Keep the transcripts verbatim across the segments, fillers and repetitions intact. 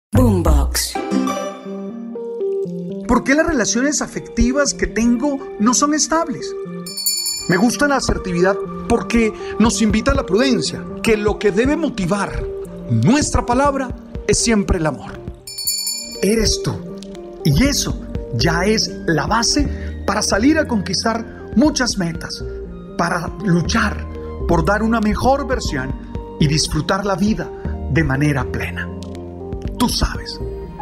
Boombox. ¿Por qué las relaciones afectivas que tengo no son estables? Me gusta la asertividad porque nos invita a la prudencia, que lo que debe motivar nuestra palabra es siempre el amor. Eres tú, y eso ya es la base para salir a conquistar muchas metas, para luchar por dar una mejor versión y disfrutar la vida de manera plena. Tú sabes.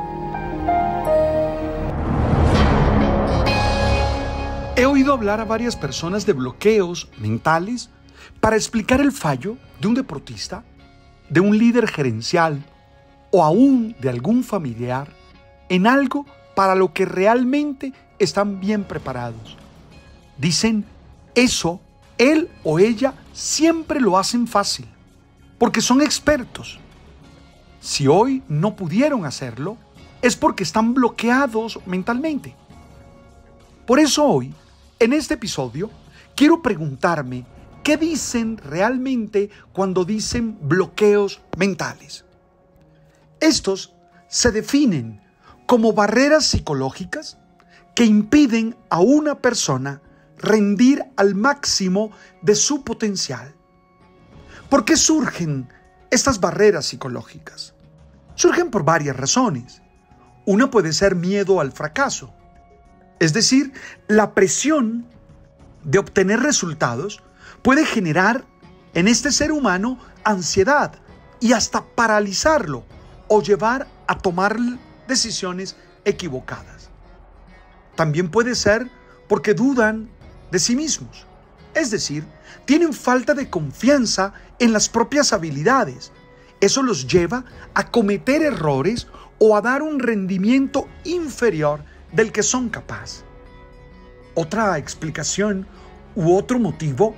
He oído hablar a varias personas de bloqueos mentales para explicar el fallo de un deportista, de un líder gerencial o aún de algún familiar en algo para lo que realmente están bien preparados. Dicen, eso, él o ella siempre lo hacen fácil, porque son expertos. Si hoy no pudieron hacerlo, es porque están bloqueados mentalmente. Por eso hoy, en este episodio, quiero preguntarme qué dicen realmente cuando dicen bloqueos mentales. Estos se definen como barreras psicológicas que impiden a una persona rendir al máximo de su potencial. ¿Por qué surgen estas barreras psicológicas? Surgen por varias razones. Una puede ser miedo al fracaso, es decir, la presión de obtener resultados puede generar en este ser humano ansiedad y hasta paralizarlo o llevar a tomar decisiones equivocadas. También puede ser porque dudan de sí mismos, es decir, tienen falta de confianza en las propias habilidades. Eso los lleva a cometer errores o a dar un rendimiento inferior del que son capaces. Otra explicación u otro motivo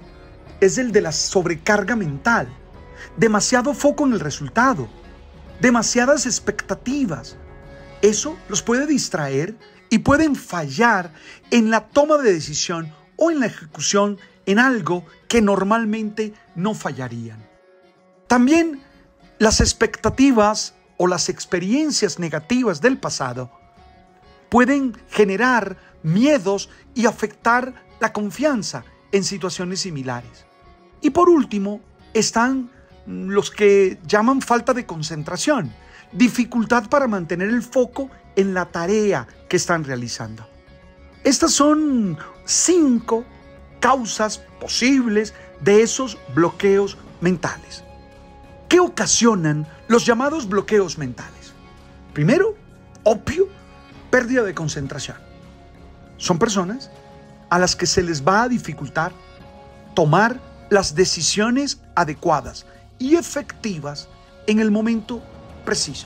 es el de la sobrecarga mental, demasiado foco en el resultado, demasiadas expectativas. Eso los puede distraer y pueden fallar en la toma de decisión o en la ejecución en algo que normalmente no fallarían. También las expectativas o las experiencias negativas del pasado pueden generar miedos y afectar la confianza en situaciones similares. Y por último, están los que llaman falta de concentración, dificultad para mantener el foco en la tarea que están realizando. Estas son cinco causas posibles de esos bloqueos mentales. ¿Qué ocasionan los llamados bloqueos mentales? Primero, obvio, pérdida de concentración. Son personas a las que se les va a dificultar tomar las decisiones adecuadas y efectivas en el momento preciso.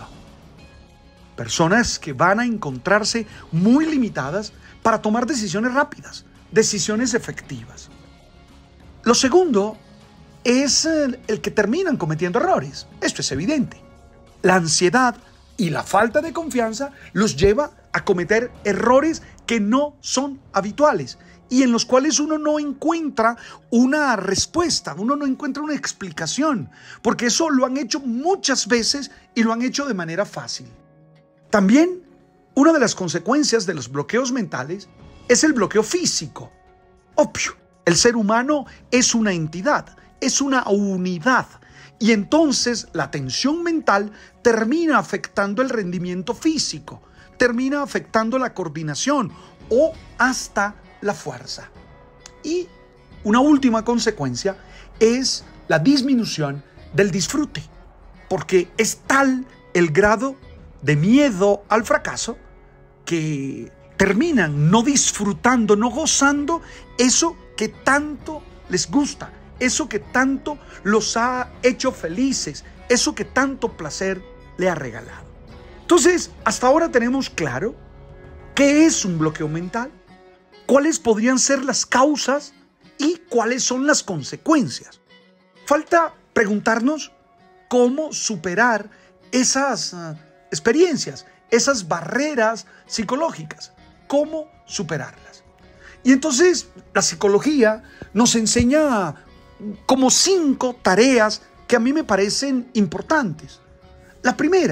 Personas que van a encontrarse muy limitadas para tomar decisiones rápidas, decisiones efectivas. Lo segundo es el, el que terminan cometiendo errores. Esto es evidente. La ansiedad y la falta de confianza los lleva a cometer errores que no son habituales y en los cuales uno no encuentra una respuesta, uno no encuentra una explicación, porque eso lo han hecho muchas veces y lo han hecho de manera fácil. También, una de las consecuencias de los bloqueos mentales es el bloqueo físico. Obvio, el ser humano es una entidad, es una unidad, y entonces la tensión mental termina afectando el rendimiento físico, termina afectando la coordinación o hasta la fuerza. Y una última consecuencia es la disminución del disfrute, porque es tal el grado de miedo al fracaso que terminan no disfrutando, no gozando eso que tanto les gusta, eso que tanto los ha hecho felices, eso que tanto placer le ha regalado. Entonces, hasta ahora tenemos claro qué es un bloqueo mental, cuáles podrían ser las causas y cuáles son las consecuencias. Falta preguntarnos cómo superar esas uh, experiencias, esas barreras psicológicas, cómo superarlas. Y entonces la psicología nos enseña como cinco tareas que a mí me parecen importantes. La primera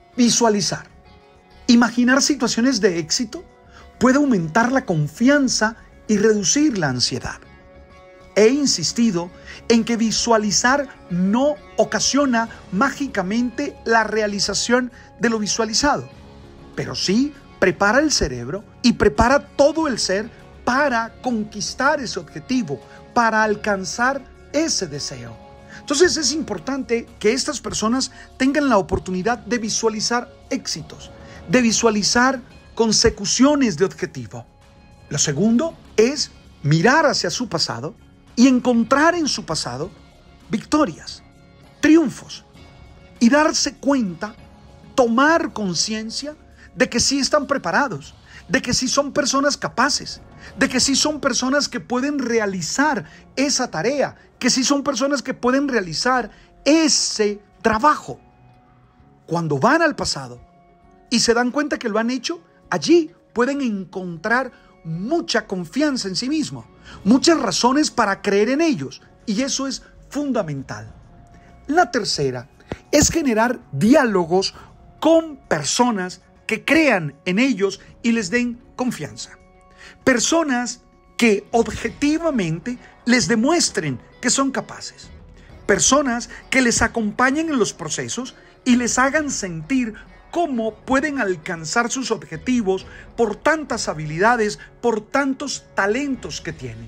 Visualizar. Imaginar situaciones de éxito puede aumentar la confianza y reducir la ansiedad. He insistido en que visualizar no ocasiona mágicamente la realización de lo visualizado, pero sí prepara el cerebro y prepara todo el ser para conquistar ese objetivo, para alcanzar ese deseo. Entonces es importante que estas personas tengan la oportunidad de visualizar éxitos, de visualizar consecuciones de objetivo. Lo segundo es mirar hacia su pasado y encontrar en su pasado victorias, triunfos, y darse cuenta, tomar conciencia de que sí están preparados, de que sí son personas capaces, de que sí son personas que pueden realizar esa tarea, que sí son personas que pueden realizar ese trabajo. Cuando van al pasado y se dan cuenta que lo han hecho, allí pueden encontrar mucha confianza en sí mismos, muchas razones para creer en ellos, y eso es fundamental. La tercera es generar diálogos con personas que crean en ellos y les den confianza. Personas que objetivamente les demuestren que son capaces. Personas que les acompañen en los procesos y les hagan sentir cómo pueden alcanzar sus objetivos por tantas habilidades, por tantos talentos que tienen.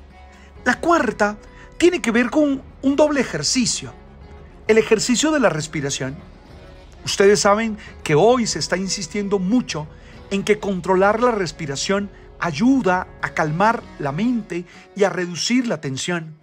La cuarta tiene que ver con un doble ejercicio. El ejercicio de la respiración. Ustedes saben que hoy se está insistiendo mucho en que controlar la respiración ayuda a calmar la mente y a reducir la tensión,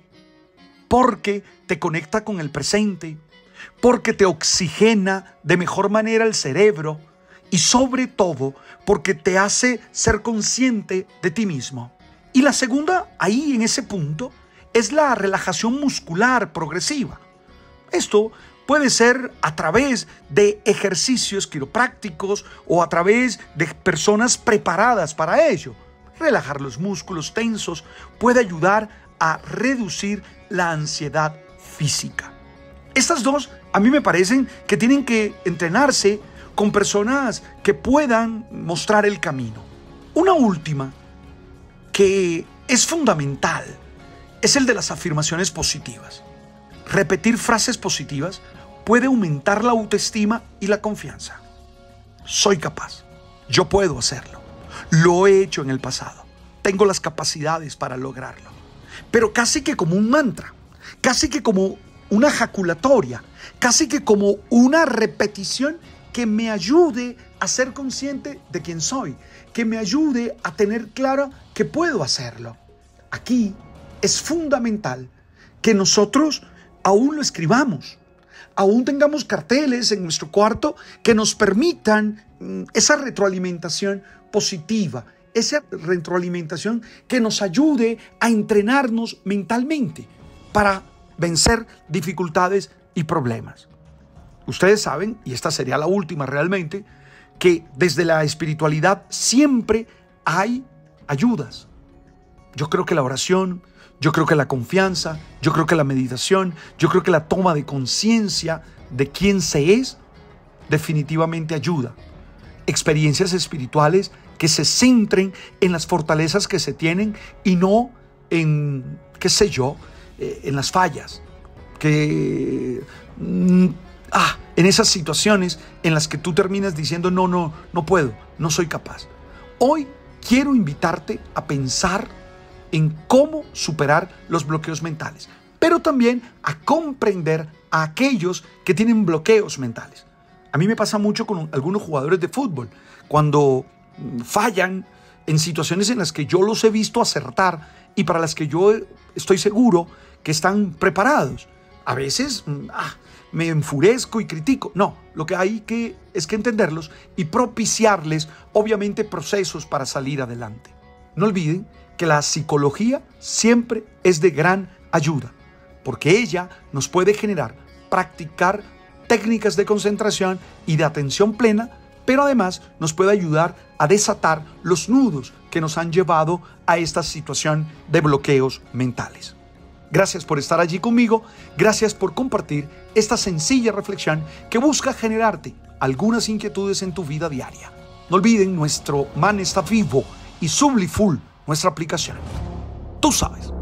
porque te conecta con el presente, porque te oxigena de mejor manera el cerebro y sobre todo porque te hace ser consciente de ti mismo. Y la segunda, ahí en ese punto, es la relajación muscular progresiva. Esto puede ser a través de ejercicios quiroprácticos o a través de personas preparadas para ello. Relajar los músculos tensos puede ayudar a reducir la ansiedad física. Estas dos a mí me parecen que tienen que entrenarse con personas que puedan mostrar el camino. Una última que es fundamental es el de las afirmaciones positivas. Repetir frases positivas puede aumentar la autoestima y la confianza. Soy capaz. Yo puedo hacerlo. Lo he hecho en el pasado. Tengo las capacidades para lograrlo. Pero casi que como un mantra, casi que como una jaculatoria, casi que como una repetición que me ayude a ser consciente de quién soy, que me ayude a tener claro que puedo hacerlo. Aquí es fundamental que nosotros aún lo escribamos, aún tengamos carteles en nuestro cuarto que nos permitan mm, esa retroalimentación positiva, esa retroalimentación que nos ayude a entrenarnos mentalmente para vencer dificultades y problemas. Ustedes saben, y esta sería la última realmente, que desde la espiritualidad siempre hay ayudas. Yo creo que la oración, yo creo que la confianza, yo creo que la meditación, yo creo que la toma de conciencia de quién se es, definitivamente ayuda. Experiencias espirituales que se centren en las fortalezas que se tienen y no en, qué sé yo, eh, en las fallas. Que, mm, ah, en esas situaciones en las que tú terminas diciendo, no, no, no puedo, no soy capaz. Hoy quiero invitarte a pensar en cómo superar los bloqueos mentales, pero también a comprender a aquellos que tienen bloqueos mentales. A mí me pasa mucho con algunos jugadores de fútbol, cuando fallan en situaciones en las que yo los he visto acertar y para las que yo estoy seguro que están preparados. A veces ah, me enfurezco y critico. No, lo que hay que es que entenderlos y propiciarles, obviamente, procesos para salir adelante. No olviden que la psicología siempre es de gran ayuda, porque ella nos puede generar practicar técnicas de concentración y de atención plena, pero además nos puede ayudar a desatar los nudos que nos han llevado a esta situación de bloqueos mentales. Gracias por estar allí conmigo, gracias por compartir esta sencilla reflexión que busca generarte algunas inquietudes en tu vida diaria. No olviden, nuestro man está vivo y Sublifull, nuestra aplicación. Tú sabes.